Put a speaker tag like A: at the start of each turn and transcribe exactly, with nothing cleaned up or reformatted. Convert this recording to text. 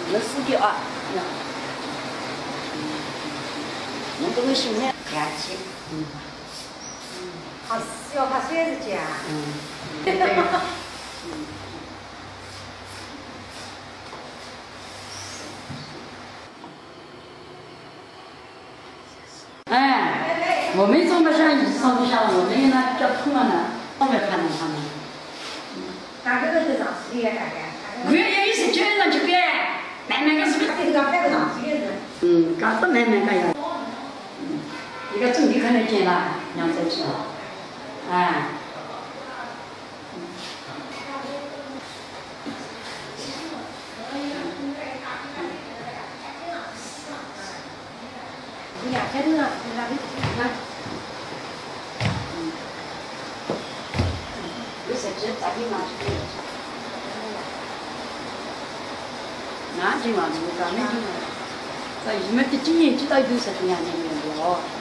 A: 那死掉啊！那这个新鲜天气，嗯，
B: 好要怕水是这样。
A: 嗯，对对。哎，我们装不下，你装不下，我们那叫痛了呢，装不看到他们。
B: 大概都是上水呀，大概。
A: 我也也是叫人去改，慢慢个是不是？
B: 这个拍不上水的人。
A: 嗯，刚不慢慢个呀。嗯，一个整体可能见了，两周去了，哎。
B: 你俩天天上去那里看。
A: 嗯。有设计咋地嘛？那就嘛，就咱们就，咱一门的经验知道有啥子样的没有？